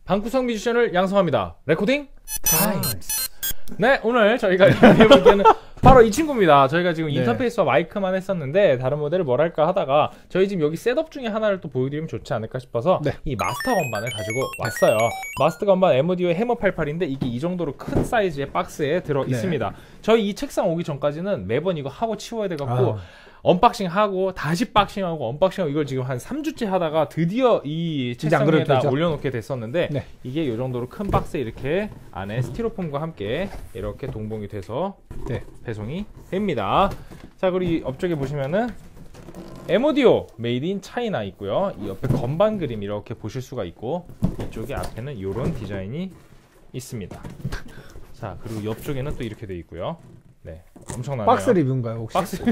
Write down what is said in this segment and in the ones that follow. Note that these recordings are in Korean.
방구석 뮤지션을 양성합니다. 레코딩 타임스. 네, 오늘 저희가 해볼 때는 바로 이 친구입니다. 저희가 지금 인터페이스와 마이크만 했었는데 다른 모델을 뭘 할까 하다가 저희 지금 여기 셋업 중에 하나를 또 보여드리면 좋지 않을까 싶어서 이 마스터 건반을 가지고 왔어요. 마스터 건반 M.Audio의 해머 88인데 이게 이 정도로 큰 사이즈의 박스에 들어 있습니다. 저희 이 책상 오기 전까지는 매번 이거 하고 치워야 돼갖고 언박싱하고 다시 박싱하고 언박싱하고 이걸 지금 한 3주째 하다가 드디어 이 책상에다 올려놓게 됐었는데 이게 이 정도로 큰 박스에 이렇게 안에 스티로폼과 함께 이렇게 동봉이 돼서 배송이 됩니다. 자, 그리고 옆쪽에 보시면은 M.Audio 메이드 인 차이나 있고요. 이 옆에 건반 그림 이렇게 보실 수가 있고 이쪽에 앞에는 이런 디자인이 있습니다. 자, 그리고 옆쪽에는 또 이렇게 돼 있고요. 네, 엄청나네요. 박스 리뷰인가요 혹시? 박스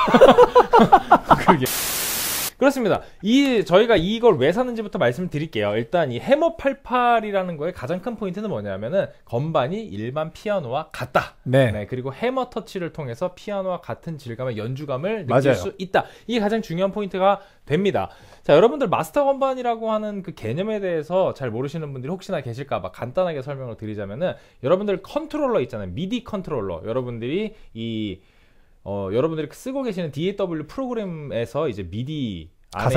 그게 그렇습니다. 저희가 이걸 왜 샀는지부터 말씀드릴게요. 일단 이 해머 88이라는 거의 가장 큰 포인트는 뭐냐면은 건반이 일반 피아노와 같다. 네, 그리고 해머 터치를 통해서 피아노와 같은 질감의 연주감을 느낄 수 있다. 이게 가장 중요한 포인트가 됩니다. 자, 여러분들 마스터 건반이라고 하는 그 개념에 대해서 잘 모르시는 분들이 혹시나 계실까봐 간단하게 설명을 드리자면은 여러분들 컨트롤러 있잖아요. 미디 컨트롤러. 여러분들이 여러분들이 쓰고 계시는 DAW 프로그램에서 이제 미디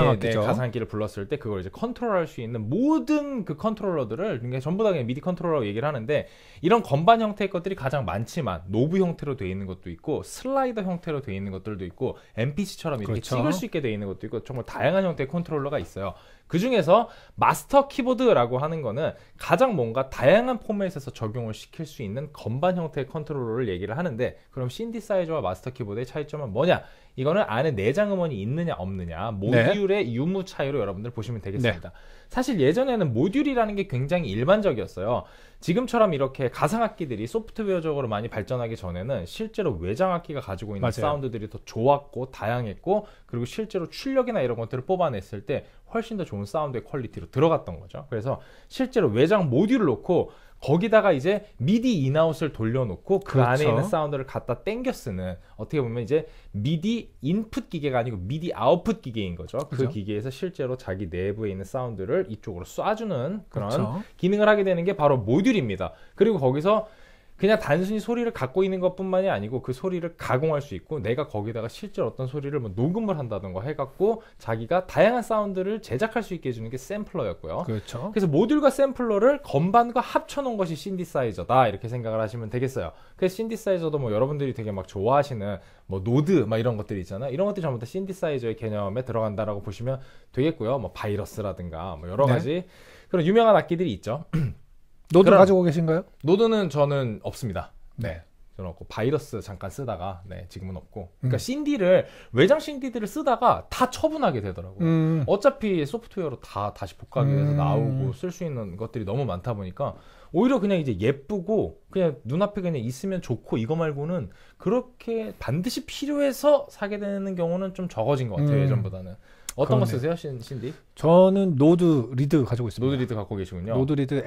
가상악기를 불렀을 때 그걸 이제 컨트롤할 수 있는 모든 그 컨트롤러들을 그러니까 전부 다 그냥 미디 컨트롤러라고 얘기를 하는데 이런 건반 형태의 것들이 가장 많지만 노브 형태로 되어 있는 것도 있고 슬라이더 형태로 되어 있는 것들도 있고 MPC처럼 이렇게 찍을 수 있게 되어 있는 것도 있고 정말 다양한 형태의 컨트롤러가 있어요. 그 중에서 마스터 키보드라고 하는 거는 가장 뭔가 다양한 포맷에서 적용을 시킬 수 있는 건반 형태의 컨트롤러를 얘기를 하는데 그럼 신디사이저와 마스터 키보드의 차이점은 뭐냐? 이거는 안에 내장 음원이 있느냐 없느냐 모듈의 유무 차이로 여러분들 보시면 되겠습니다. 사실 예전에는 모듈이라는 게 굉장히 일반적이었어요. 지금처럼 이렇게 가상악기들이 소프트웨어적으로 많이 발전하기 전에는 실제로 외장악기가 가지고 있는 사운드들이 더 좋았고 다양했고 그리고 실제로 출력이나 이런 것들을 뽑아냈을 때 훨씬 더 좋은 사운드의 퀄리티로 들어갔던 거죠. 그래서 실제로 외장 모듈을 놓고 거기다가 이제 미디 인아웃을 돌려놓고 그 안에 있는 사운드를 갖다 땡겨 쓰는 어떻게 보면 이제 미디 인풋 기계가 아니고 미디 아웃풋 기계인 거죠. 그 기계에서 실제로 자기 내부에 있는 사운드를 이쪽으로 쏴주는 그런 기능을 하게 되는 게 바로 모듈입니다. 그리고 거기서 그냥 단순히 소리를 갖고 있는 것뿐만이 아니고 그 소리를 가공할 수 있고 내가 거기다가 실제로 어떤 소리를 뭐 녹음을 한다던가 해갖고 자기가 다양한 사운드를 제작할 수 있게 해주는 게 샘플러였고요. 그래서 모듈과 샘플러를 건반과 합쳐놓은 것이 신디사이저다 이렇게 생각을 하시면 되겠어요. 그래서 신디사이저도 뭐 여러분들이 되게 막 좋아하시는 뭐 노드 막 이런 것들이 있잖아요. 이런 것들이 전부 다 신디사이저의 개념에 들어간다라고 보시면 되겠고요. 뭐 바이러스라든가 뭐 여러 가지 그런 유명한 악기들이 있죠. 노드 가지고 계신가요? 노드는 저는 없습니다. 저는 없고 바이러스 잠깐 쓰다가 지금은 없고. 그러니까 신디를 외장 신디들을 쓰다가 다 처분하게 되더라고요. 어차피 소프트웨어로 다시 복각이 돼서 나오고 쓸 수 있는 것들이 너무 많다 보니까 오히려 그냥 이제 예쁘고 그냥 눈앞에 그냥 있으면 좋고 이거 말고는 그렇게 반드시 필요해서 사게 되는 경우는 좀 적어진 것 같아요. 예전보다는. 어떤 거 쓰세요, 신디? 저는 노드 리드 가지고 있습니다. 노드 리드 갖고 계시군요. 노드 리드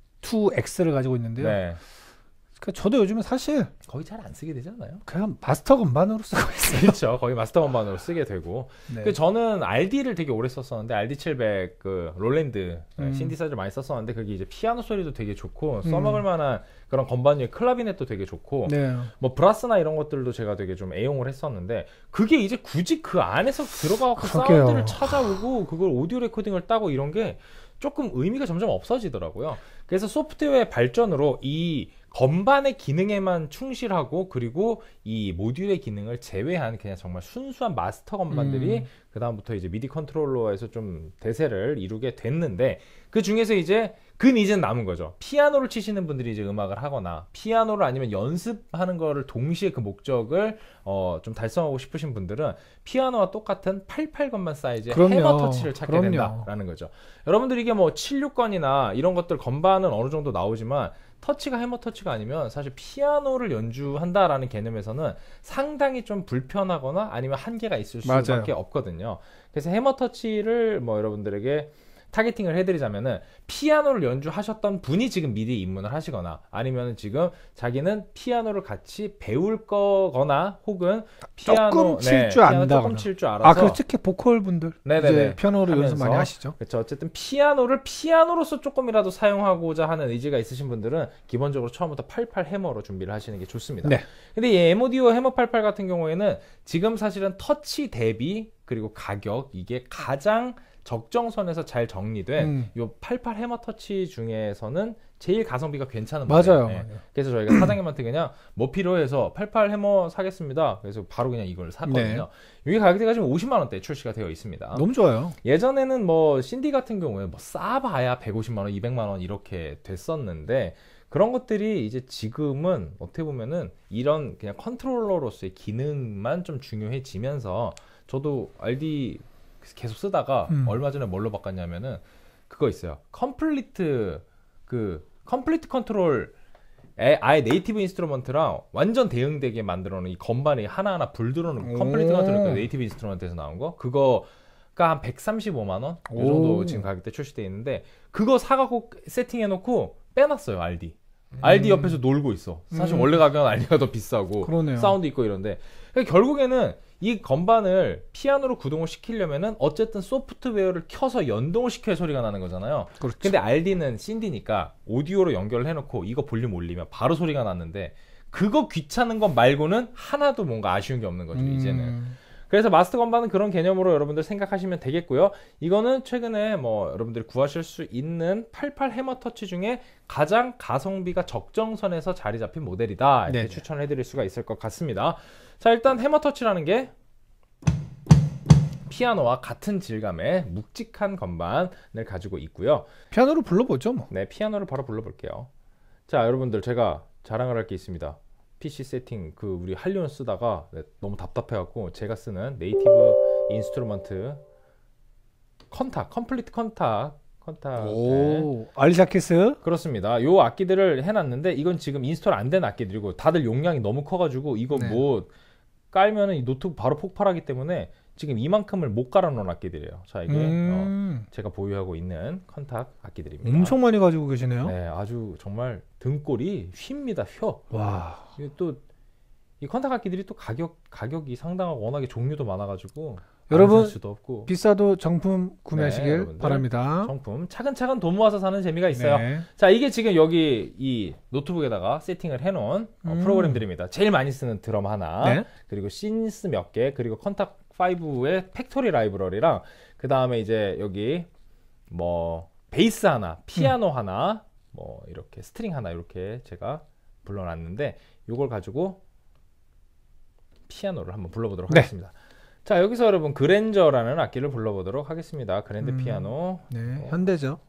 2X를 가지고 있는데요. 그러니까 저도 요즘은 사실 거의 잘 안 쓰게 되지 않아요? 그냥 마스터 건반으로 쓰고 있어요. 그렇죠. 거의 마스터 건반으로 쓰게 되고. 저는 RD를 되게 오래 썼었는데 RD700 그 롤랜드 신디사이저 많이 썼었는데 그게 이제 피아노 소리도 되게 좋고 써먹을 만한 그런 건반의 클라비넷도 되게 좋고 뭐 브라스나 이런 것들도 제가 되게 좀 애용을 했었는데 그게 이제 굳이 그 안에서 들어가고 사운드를 찾아오고 그걸 오디오 레코딩을 따고 이런 게 조금 의미가 점점 없어지더라고요. 그래서 소프트웨어의 발전으로 이 건반의 기능에만 충실하고 그리고 이 모듈의 기능을 제외한 그냥 정말 순수한 마스터 건반들이 그 다음부터 이제 미디 컨트롤러에서 좀 대세를 이루게 됐는데 그 중에서 이제 이제는 남은 거죠. 피아노를 치시는 분들이 이제 음악을 하거나 피아노를 아니면 연습하는 거를 동시에 그 목적을 좀 달성하고 싶으신 분들은 피아노와 똑같은 88 건반 사이즈의 해머 터치를 찾게 된다라는 거죠. 여러분들 이게 뭐 76건이나 이런 것들 건반은 어느 정도 나오지만 터치가 해머 터치가 아니면 사실 피아노를 연주한다라는 개념에서는 상당히 좀 불편하거나 아니면 한계가 있을 수밖에 없거든요. 그래서 해머 터치를 뭐 여러분들에게 타겟팅을 해드리자면은 피아노를 연주하셨던 분이 지금 미디에 입문을 하시거나 아니면 지금 자기는 피아노를 같이 배울 거거나 혹은 피아노 조금 칠 줄 안다. 조금 칠 줄 알아서. 그 특히 보컬 분들 이제 피아노를 연습 많이 하시죠. 그렇죠. 어쨌든 피아노를 피아노로서 조금이라도 사용하고자 하는 의지가 있으신 분들은 기본적으로 처음부터 88 해머로 준비를 하시는 게 좋습니다. 네. 근데 이 에모디오 해머 88 같은 경우에는 지금 사실은 터치 대비 그리고 가격 이게 가장 적정선에서 잘 정리된 요 88 해머 터치 중에서는 제일 가성비가 괜찮은 맞아요. 네. 그래서 저희가 사장님한테 그냥 뭐 필요해서 88 해머 사겠습니다. 그래서 바로 그냥 이걸 샀거든요. 네. 이게 가격대가 지금 50만 원대에 출시가 되어 있습니다. 너무 좋아요. 예전에는 뭐 신디 같은 경우에 뭐 싸봐야 150만 원, 200만 원 이렇게 됐었는데 그런 것들이 이제 지금은 어떻게 보면은 이런 그냥 컨트롤러로서의 기능만 좀 중요해지면서 저도 RD 계속 쓰다가 얼마 전에 뭘로 바꿨냐면은 그거 있어요. 컴플리트 컨트롤 아예 네이티브 인스트루먼트랑 완전 대응되게 만들어놓은 이 건반에 하나하나 불 들어오는 컴플리트 컨트롤 네이티브 인스트루먼트에서 나온 거 그거가 한 135만 원? 이 정도 지금 가격대 출시되어 있는데 그거 사갖고 세팅해놓고 빼놨어요. RD 옆에서 놀고 있어. 사실 원래 가격은 RD가 더 비싸고 그러네요. 사운드 있고 이런데 그러니까 결국에는 이 건반을 피아노로 구동을 시키려면은 어쨌든 소프트웨어를 켜서 연동을 시켜야 소리가 나는 거잖아요. 그렇죠. 근데 RD는 신디니까 오디오로 연결을 해놓고 이거 볼륨 올리면 바로 소리가 났는데 그거 귀찮은 것 말고는 하나도 뭔가 아쉬운 게 없는 거죠. 이제는. 그래서 마스터 건반은 그런 개념으로 여러분들 생각하시면 되겠고요. 이거는 최근에 뭐 여러분들이 구하실 수 있는 88 해머 터치 중에 가장 가성비가 적정선에서 자리 잡힌 모델이다. 이렇게 네네. 추천을 해드릴 수가 있을 것 같습니다. 자, 일단 해머 터치라는 게 피아노와 같은 질감의 묵직한 건반을 가지고 있고요. 피아노를 불러보죠 뭐. 네, 피아노를 바로 불러볼게요. 자, 여러분들 제가 자랑을 할 게 있습니다. PC 세팅 우리 할리온 쓰다가 너무 답답해갖고 제가 쓰는 네이티브 인스트루먼트 컴플리트 컨탁 오, 알리샤키스? 그렇습니다. 요 악기들을 해놨는데 이건 지금 인스톨 안 된 악기들이고 다들 용량이 너무 커가지고 이거 뭐 깔면은 이 노트북 바로 폭발하기 때문에 지금 이만큼을 못 갈아놓은 악기들이에요. 자, 이게 제가 보유하고 있는 컨탁 악기들입니다. 엄청 많이 가지고 계시네요. 네, 아주 정말 등골이 휩니다. 휘어. 와. 또 이 컨탁 악기들이 또 가격이 상당하고 워낙에 종류도 많아가지고 여러분 수도 없고. 비싸도 정품 구매하시길 바랍니다. 정품 차근차근 돈 모아서 사는 재미가 있어요. 네. 자, 이게 지금 여기 이 노트북에다가 세팅을 해놓은 프로그램들입니다. 제일 많이 쓰는 드럼 하나, 그리고 신스 몇 개, 그리고 컨탁 5의 팩토리 라이브러리랑 그 다음에 이제 여기 뭐 베이스 하나, 피아노 하나, 뭐 이렇게 스트링 하나 이렇게 제가 불러놨는데 이걸 가지고 피아노를 한번 불러보도록 하겠습니다. 자, 여기서 여러분 그랜저라는 악기를 불러보도록 하겠습니다. 그랜드 피아노. 네, 현대죠.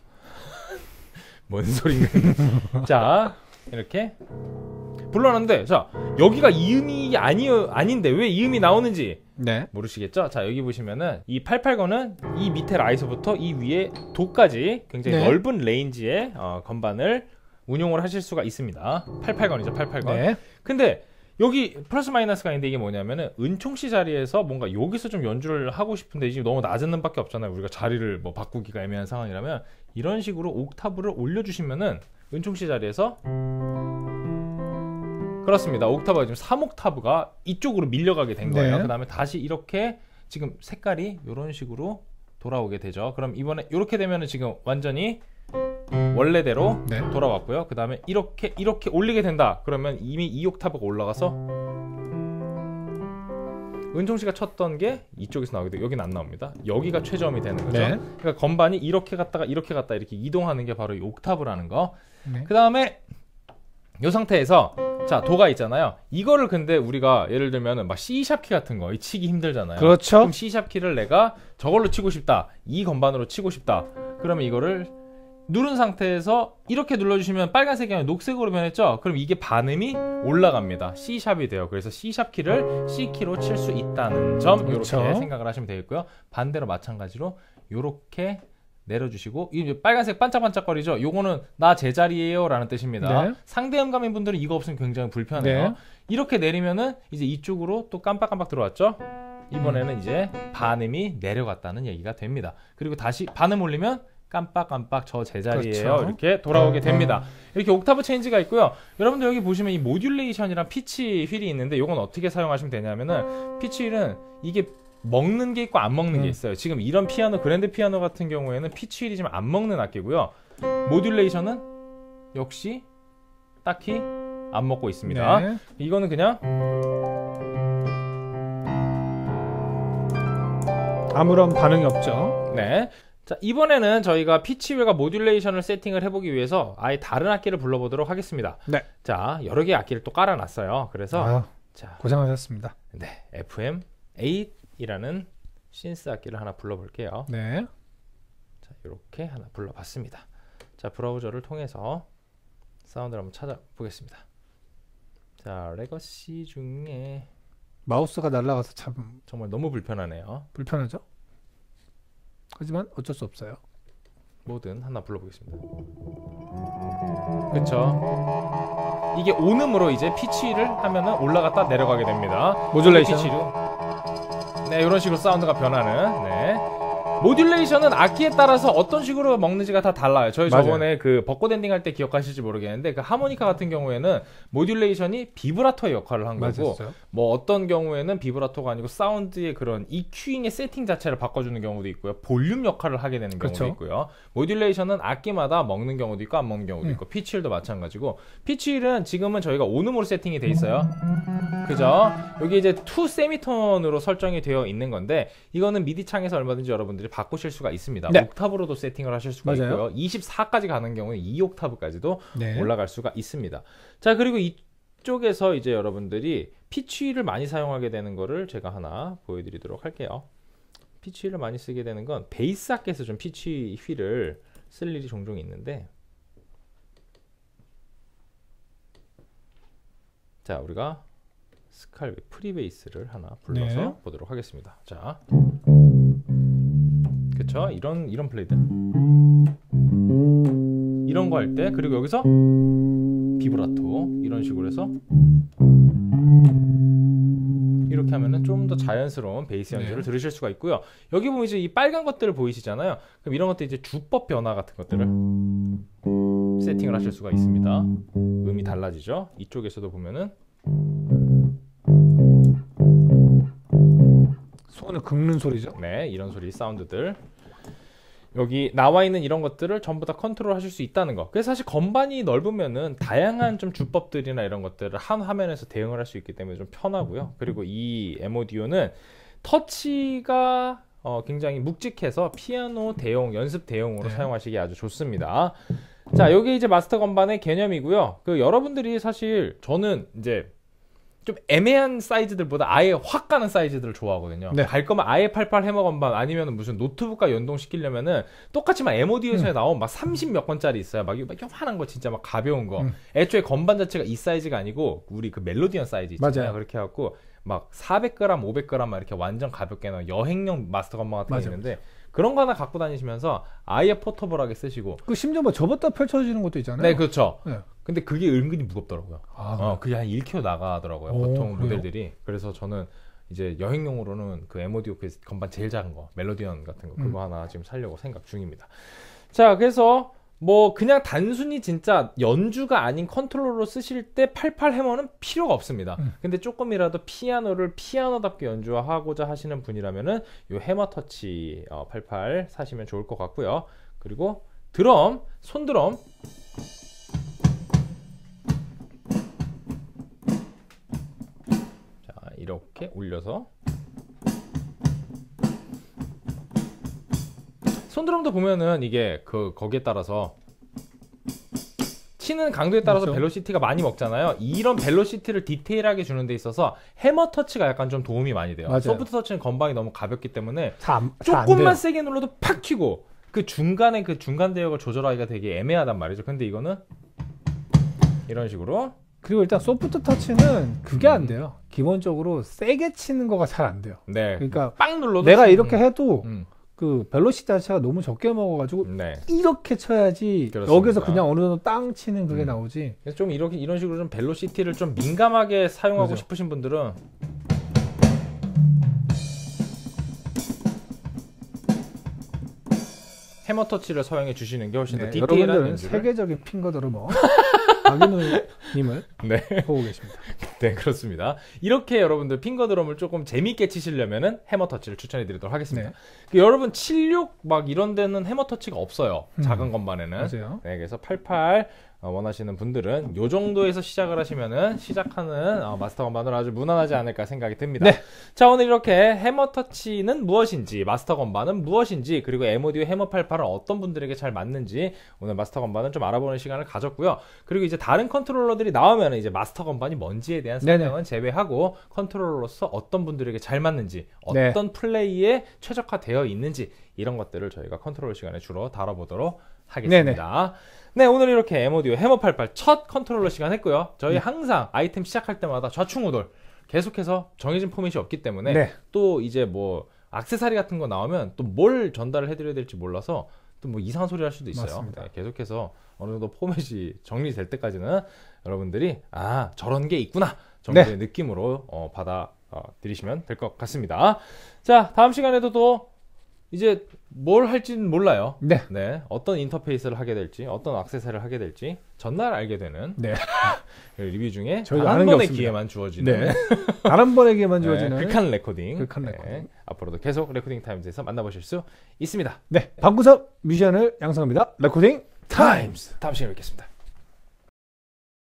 뭔 소리는? 자, 이렇게 불러놨는데, 자, 여기가 이음이 아닌데 왜 이음이 나오는지 모르시겠죠? 자, 여기 보시면은 이 88건은 이 밑에 라에서부터 이 위에 도까지 굉장히 넓은 레인지의 건반을 운용을 하실 수가 있습니다. 88건이죠, 88건. 근데 여기 플러스 마이너스가 있는데 이게 뭐냐면은 은총씨 자리에서 뭔가 여기서 좀 연주를 하고 싶은데 지금 너무 낮은 음밖에 없잖아요. 우리가 자리를 뭐 바꾸기가 애매한 상황이라면 이런 식으로 옥타브를 올려주시면은 은총씨 자리에서 그렇습니다. 옥타브가 지금 3옥타브가 이쪽으로 밀려가게 된 거예요. 그 다음에 다시 이렇게 지금 색깔이 이런 식으로 돌아오게 되죠. 그럼 이번에 이렇게 되면은 지금 완전히 원래대로 돌아왔고요. 그 다음에 이렇게 올리게 된다. 그러면 이미 2옥타브가 올라가서 은총씨가 쳤던 게 이쪽에서 나오게 돼요. 여기는 안 나옵니다. 여기가 최저음이 되는 거죠. 그러니까 건반이 이렇게 갔다가 이렇게 이동하는 게 바로 이 옥타브라는 거. 그 다음에 이 상태에서 자, 도가 있잖아요. 이거를 근데 우리가 예를 들면 막 C샵 키 같은 거 치기 힘들잖아요. 그렇죠. 그럼 C샵 키를 내가 저걸로 치고 싶다. 이 건반으로 치고 싶다. 그러면 이거를 누른 상태에서 이렇게 눌러주시면 빨간색이 아니라 녹색으로 변했죠? 그럼 이게 반음이 올라갑니다. C샵이 돼요. 그래서 C샵 키를 C키로 칠 수 있다는 점 이렇게 생각을 하시면 되겠고요. 반대로 마찬가지로 이렇게 내려주시고 이 빨간색 반짝반짝거리죠? 요거는 나 제자리에요 라는 뜻입니다. 상대 음감인 분들은 이거 없으면 굉장히 불편해요. 이렇게 내리면은 이제 이쪽으로 또 깜빡깜빡 들어왔죠? 이번에는 이제 반음이 내려갔다는 얘기가 됩니다. 그리고 다시 반음 올리면 깜빡깜빡 저 제자리에요. 그렇죠. 이렇게 돌아오게 됩니다. 이렇게 옥타브 체인지가 있고요. 여러분들 여기 보시면 이 모듈레이션이랑 피치 휠이 있는데 이건 어떻게 사용하시면 되냐면은 피치 휠은 이게 먹는 게 있고 안 먹는 게 있어요. 지금 이런 피아노, 그랜드 피아노 같은 경우에는 피치 휠이 지금 안 먹는 악기고요. 모듈레이션은 역시 딱히 안 먹고 있습니다. 네. 이거는 그냥 아무런 반응이 없죠. 네. 자, 이번에는 저희가 피치휠과 모듈레이션을 세팅을 해보기 위해서 아예 다른 악기를 불러보도록 하겠습니다. 네. 자, 여러 개의 악기를 또 깔아놨어요. 그래서 자, 고생하셨습니다. 네, FM8이라는 신스 악기를 하나 불러볼게요. 네. 자, 이렇게 하나 불러봤습니다. 자, 브라우저를 통해서 사운드를 한번 찾아보겠습니다. 자, 레거시 중에 마우스가 날아가서 참 정말 너무 불편하네요. 불편하죠? 하지만 어쩔 수 없어요. 뭐든 하나 불러보겠습니다. 그쵸? 이게 온음으로 이제 피치를 하면은 올라갔다 내려가게 됩니다. 모듈레이션. 네, 이런 식으로 사운드가 변하는. 네. 모듈레이션은 악기에 따라서 어떤 식으로 먹는지가 다 달라요. 저희 맞아요. 저번에 그 벚꽃 엔딩 할 때 기억하실지 모르겠는데 그 하모니카 같은 경우에는 모듈레이션이 비브라토의 역할을 한 거고 맞았어요. 뭐 어떤 경우에는 비브라토가 아니고 사운드의 그런 EQ잉의 세팅 자체를 바꿔주는 경우도 있고요. 볼륨 역할을 하게 되는 경우도 그렇죠. 있고요. 모듈레이션은 악기마다 먹는 경우도 있고 안 먹는 경우도 있고 피치힐도 마찬가지고 피치힐은 지금은 저희가 온음으로 세팅이 돼 있어요. 그죠? 여기 이제 2 세미톤으로 설정이 되어 있는 건데 이거는 미디 창에서 얼마든지 여러분들이 바꾸실 수가 있습니다. 네. 옥타브로도 세팅을 하실 수가 맞아요. 있고요. 24까지 가는 경우는 2옥타브까지도 네. 올라갈 수가 있습니다. 자, 그리고 이쪽에서 이제 여러분들이 피치힐을 많이 사용하게 되는 거를 제가 하나 보여드리도록 할게요. 피치힐을 많이 쓰게 되는 건 베이스 악기에서 좀 피치힐을 쓸 일이 종종 있는데 자, 우리가 스칼 프리베이스를 하나 불러서 네. 보도록 하겠습니다. 자, 그쵸? 이런 플레이들 이런 거 할 때 그리고 여기서 비브라토 이런 식으로 해서 이렇게 하면은 좀 더 자연스러운 베이스 연주를 네. 들으실 수가 있고요. 여기 보면 이제 이 빨간 것들을 보이시잖아요. 그럼 이런 것들 이제 주법 변화 같은 것들을 세팅을 하실 수가 있습니다. 음이 달라지죠. 이쪽에서도 보면은 손을 긁는 소리죠. 네, 이런 소리 사운드들 여기 나와 있는 이런 것들을 전부 다 컨트롤 하실 수 있다는 거. 그래서 사실 건반이 넓으면은 다양한 좀 주법들이나 이런 것들을 한 화면에서 대응을 할 수 있기 때문에 좀 편하고요. 그리고 이 M-Audio는 터치가 굉장히 묵직해서 피아노 대용, 연습 대용으로 네. 사용하시기 아주 좋습니다. 자, 여기 이제 마스터 건반의 개념이고요. 그 여러분들이 사실 저는 이제 좀 애매한 사이즈들보다 아예 확 가는 사이즈들을 좋아하거든요. 네. 갈 거면 아예 88 해머 건반 아니면 무슨 노트북과 연동시키려면은 똑같이 막 M-Audio에서 나온 막 30 몇 건짜리 있어요. 막 요만한 거 진짜 막 가벼운 거. 애초에 건반 자체가 이 사이즈가 아니고 우리 그 멜로디언 사이즈 있잖아요. 맞아요. 그렇게 해갖고 막 400g, 500g 막 이렇게 완전 가볍게 나온 여행용 마스터 건반 같은 게 있는데 그런 거 하나 갖고 다니시면서 아예 포터블하게 쓰시고 그 심지어 뭐 접었다 펼쳐지는 것도 있잖아요. 네, 그렇죠. 네. 근데 그게 은근히 무겁더라고요. 그게 한 1kg 나가더라고요. 보통 그래요? 모델들이. 그래서 저는 이제 여행용으로는 그 M-Audio 그 건반 제일 작은 거 멜로디언 같은 거 그거 하나 지금 사려고 생각 중입니다. 자, 그래서 뭐 그냥 단순히 진짜 연주가 아닌 컨트롤러로 쓰실 때 88 해머는 필요가 없습니다. 근데 조금이라도 피아노를 피아노답게 연주하고자 하시는 분이라면은 요 해머 터치 88 사시면 좋을 것 같고요. 그리고 드럼, 손드럼 자, 이렇게 올려서 손드럼도 보면은 이게 거기에 따라서 치는 강도에 따라서 그렇죠. 벨로시티가 많이 먹잖아요. 이런 벨로시티를 디테일하게 주는 데 있어서 해머 터치가 약간 좀 도움이 많이 돼요. 맞아요. 소프트 터치는 건반이 너무 가볍기 때문에 조금만 세게 눌러도 팍 튀고 그 중간에 그 중간 대역을 조절하기가 되게 애매하단 말이죠. 근데 이거는 이런 식으로 그리고 일단 소프트 터치는 그게 안 돼요. 기본적으로 세게 치는 거가 잘 안 돼요. 네. 그러니까 빵 눌러도 내가 이렇게 해도 그 벨로시티 자체가 너무 적게 먹어가지고 네. 이렇게 쳐야지 그렇습니다. 여기서 그냥 어느 정도 땅 치는 그게 나오지. 그래서 좀 이런 식으로 좀 벨로시티를 좀 민감하게 사용하고 맞아. 싶으신 분들은 해머 터치를 사용해 주시는 게 훨씬 더 디테일한 여러분들은 세계적인 핑거 드러머 박인우님을 보고 계십니다. 네, 그렇습니다. 이렇게 여러분들 핑거 드럼을 조금 재밌게 치시려면은 해머 터치를 추천해 드리도록 하겠습니다. 여러분 76 막 이런 데는 해머 터치가 없어요. 작은 건반에는. 맞아요. 네, 그래서 88 원하시는 분들은 요 정도에서 시작을 하시면은 시작하는 마스터 건반으로 아주 무난하지 않을까 생각이 듭니다. 네. 자, 오늘 이렇게 해머 터치는 무엇인지, 마스터 건반은 무엇인지, 그리고 M-Audio 해머 88은 어떤 분들에게 잘 맞는지 오늘 마스터 건반은 좀 알아보는 시간을 가졌고요. 그리고 이제 다른 컨트롤러들이 나오면은 이제 마스터 건반이 뭔지에 대한 설명은 제외하고 컨트롤러로서 어떤 분들에게 잘 맞는지, 어떤 플레이에 최적화되어 있는지 이런 것들을 저희가 컨트롤 시간에 주로 다뤄보도록 하겠습니다. 네, 오늘 이렇게 M-Audio 해머 88 첫 컨트롤러 시간 했고요. 저희 항상 아이템 시작할 때마다 좌충우돌 계속해서 정해진 포맷이 없기 때문에 또 이제 뭐 액세서리 같은 거 나오면 또 뭘 전달을 해드려야 될지 몰라서 또 뭐 이상한 소리 할 수도 있어요. 네, 계속해서 어느 정도 포맷이 정리될 때까지는 여러분들이 저런 게 있구나 정도의 느낌으로 받아 들이시면 될 것 같습니다. 자, 다음 시간에도 또 이제 뭘 할지는 몰라요. 네. 어떤 인터페이스를 하게 될지, 어떤 액세서리를 하게 될지 전날 알게 되는 리뷰 중에 단 한 번의 기회만 주어지는 단 한 번의 기회만 주어지는 극한 레코딩. 앞으로도 계속 레코딩 타임즈에서 만나보실 수 있습니다. 방구석 뮤지션을 양성합니다. 레코딩 타임즈. 다음 시간에 뵙겠습니다.